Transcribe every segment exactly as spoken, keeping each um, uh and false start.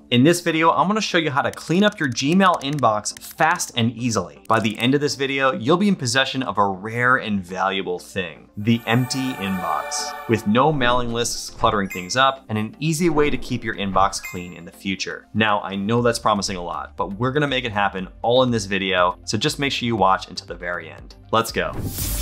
In this video, I'm gonna show you how to clean up your Gmail inbox fast and easily. By the end of this video, you'll be in possession of a rare and valuable thing, the empty inbox, with no mailing lists cluttering things up and an easy way to keep your inbox clean in the future. Now, I know that's promising a lot, but we're gonna make it happen all in this video, so just make sure you watch until the very end. Let's go.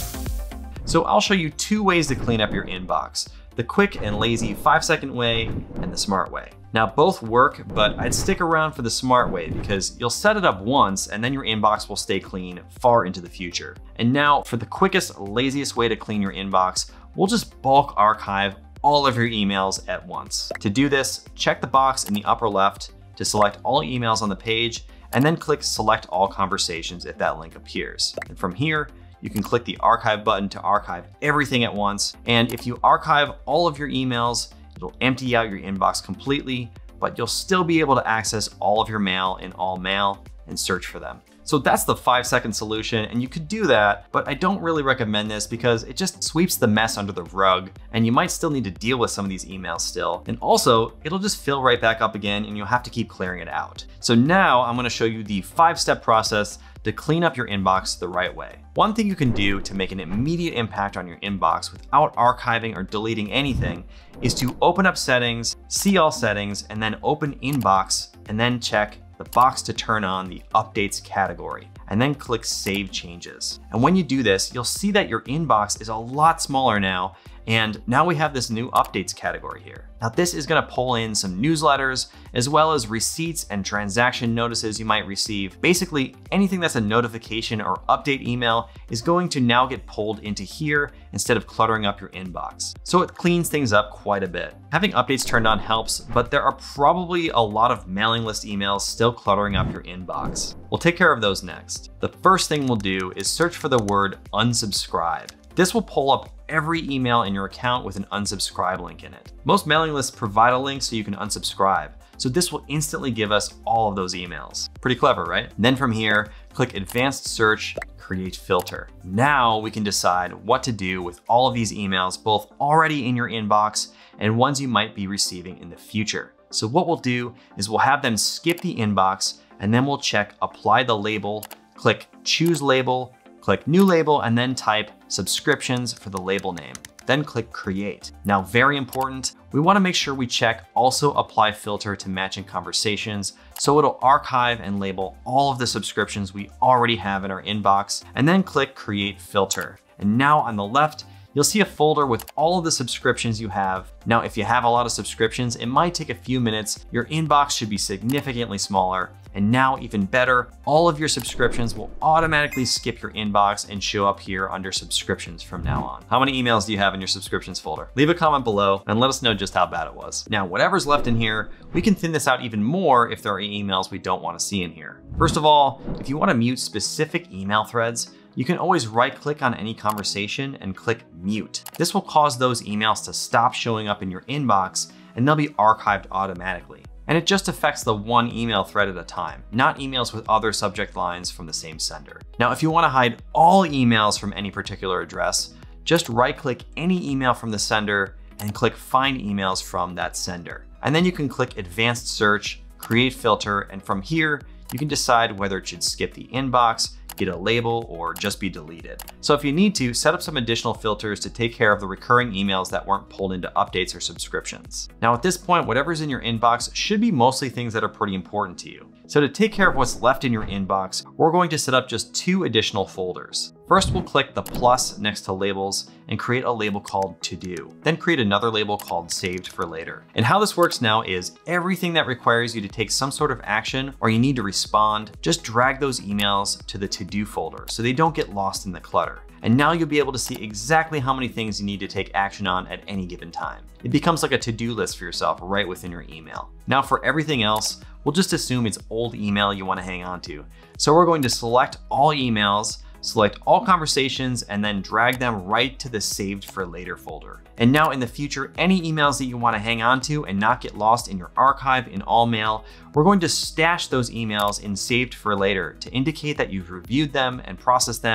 So I'll show you two ways to clean up your inbox, the quick and lazy five second way and the smart way. Now both work, but I'd stick around for the smart way because you'll set it up once and then your inbox will stay clean far into the future. And now for the quickest, laziest way to clean your inbox, we'll just bulk archive all of your emails at once. To do this, check the box in the upper left to select all emails on the page and then click select all conversations if that link appears. And from here, you can click the archive button to archive everything at once. And if you archive all of your emails, it'll empty out your inbox completely, but you'll still be able to access all of your mail in all mail and search for them. So that's the five second solution, and you could do that, but I don't really recommend this because it just sweeps the mess under the rug and you might still need to deal with some of these emails still. And also it'll just fill right back up again and you'll have to keep clearing it out. So now I'm gonna show you the five step process to clean up your inbox the right way. One thing you can do to make an immediate impact on your inbox without archiving or deleting anything is to open up settings, see all settings, and then open inbox, and then check the box to turn on the updates category, and then click save changes. And when you do this, you'll see that your inbox is a lot smaller now, and now we have this new updates category here. Now this is gonna pull in some newsletters, as well as receipts and transaction notices you might receive. Basically, anything that's a notification or update email is going to now get pulled into here instead of cluttering up your inbox. So it cleans things up quite a bit. Having updates turned on helps, but there are probably a lot of mailing list emails still cluttering up your inbox. We'll take care of those next. The first thing we'll do is search for the word unsubscribe. This will pull up every email in your account with an unsubscribe link in it. Most mailing lists provide a link so you can unsubscribe. So this will instantly give us all of those emails. Pretty clever, right? And then from here, click advanced search, create filter. Now we can decide what to do with all of these emails, both already in your inbox and ones you might be receiving in the future. So what we'll do is we'll have them skip the inbox and then we'll check apply the label, click choose label, click new label, and then type subscriptions for the label name. Then click create. Now, very important, we wanna make sure we check also apply filter to matching conversations, so it'll archive and label all of the subscriptions we already have in our inbox, and then click create filter. And now on the left, you'll see a folder with all of the subscriptions you have. Now, if you have a lot of subscriptions, it might take a few minutes. Your inbox should be significantly smaller. And now even better, all of your subscriptions will automatically skip your inbox and show up here under subscriptions from now on. How many emails do you have in your subscriptions folder? Leave a comment below and let us know just how bad it was. Now, whatever's left in here, we can thin this out even more if there are emails we don't want to see in here. First of all, if you want to mute specific email threads, you can always right click on any conversation and click mute. This will cause those emails to stop showing up in your inbox and they'll be archived automatically. And it just affects the one email thread at a time, not emails with other subject lines from the same sender. Now, if you want to hide all emails from any particular address, just right click any email from the sender and click find emails from that sender. And then you can click advanced search, create filter, and from here, you can decide whether it should skip the inbox, get a label, or just be deleted. So if you need to, set up some additional filters to take care of the recurring emails that weren't pulled into updates or subscriptions. Now at this point, whatever's in your inbox should be mostly things that are pretty important to you. So to take care of what's left in your inbox, we're going to set up just two additional folders. First, we'll click the plus next to labels and create a label called to do. Then create another label called saved for later. And how this works now is everything that requires you to take some sort of action or you need to respond, just drag those emails to the to do folder so they don't get lost in the clutter. And now you'll be able to see exactly how many things you need to take action on at any given time. It becomes like a to-do list for yourself right within your email. Now for everything else, we'll just assume it's old email you want to hang on to. So we're going to select all emails, select all conversations, and then drag them right to the saved for later folder. And now in the future, any emails that you want to hang on to and not get lost in your archive in all mail, we're going to stash those emails in saved for later to indicate that you've reviewed them and processed them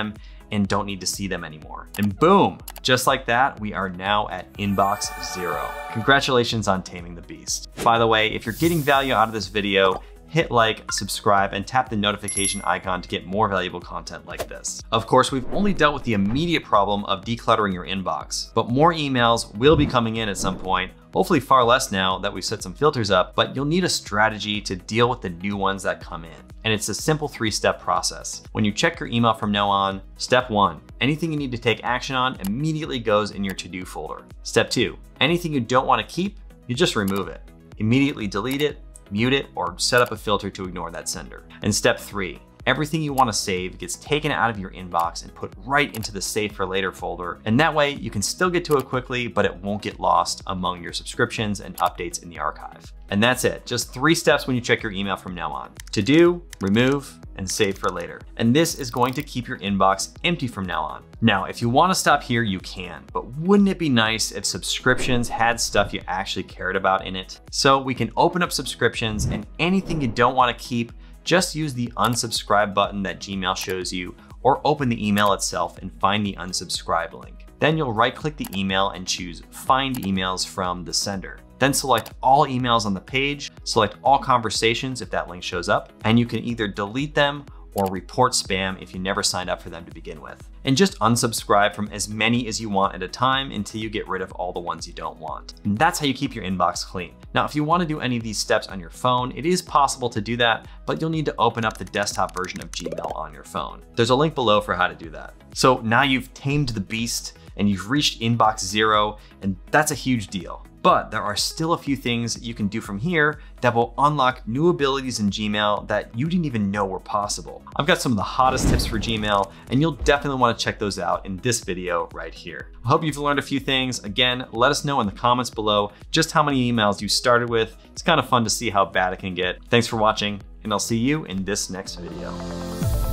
and don't need to see them anymore. And boom, just like that, we are now at inbox zero. Congratulations on taming the beast. By the way, if you're getting value out of this video, hit like, subscribe, and tap the notification icon to get more valuable content like this. Of course, we've only dealt with the immediate problem of decluttering your inbox, but more emails will be coming in at some point, hopefully far less now that we've set some filters up, but you'll need a strategy to deal with the new ones that come in. And it's a simple three-step process. When you check your email from now on, step one, anything you need to take action on immediately goes in your to-do folder. Step two, anything you don't want to keep, you just remove it. Immediately delete it, mute it, or set up a filter to ignore that sender. And step three, everything you want to save gets taken out of your inbox and put right into the Save for Later folder. And that way you can still get to it quickly, but it won't get lost among your subscriptions and updates in the archive. And that's it, just three steps when you check your email from now on. To do, remove, and save for later. And this is going to keep your inbox empty from now on. Now, if you want to stop here, you can, but wouldn't it be nice if subscriptions had stuff you actually cared about in it? So we can open up subscriptions, and anything you don't want to keep, just use the unsubscribe button that Gmail shows you, or open the email itself and find the unsubscribe link. Then you'll right-click the email and choose Find Emails from the Sender. Then select all emails on the page, select all conversations if that link shows up, and you can either delete them or report spam if you never signed up for them to begin with. And just unsubscribe from as many as you want at a time until you get rid of all the ones you don't want. And that's how you keep your inbox clean. Now, if you want to do any of these steps on your phone, it is possible to do that, but you'll need to open up the desktop version of Gmail on your phone. There's a link below for how to do that. So now you've tamed the beast and you've reached inbox zero, and that's a huge deal. But there are still a few things you can do from here that will unlock new abilities in Gmail that you didn't even know were possible. I've got some of the hottest tips for Gmail, and you'll definitely want to check those out in this video right here. I hope you've learned a few things. Again, let us know in the comments below just how many emails you started with. It's kind of fun to see how bad it can get. Thanks for watching, and I'll see you in this next video.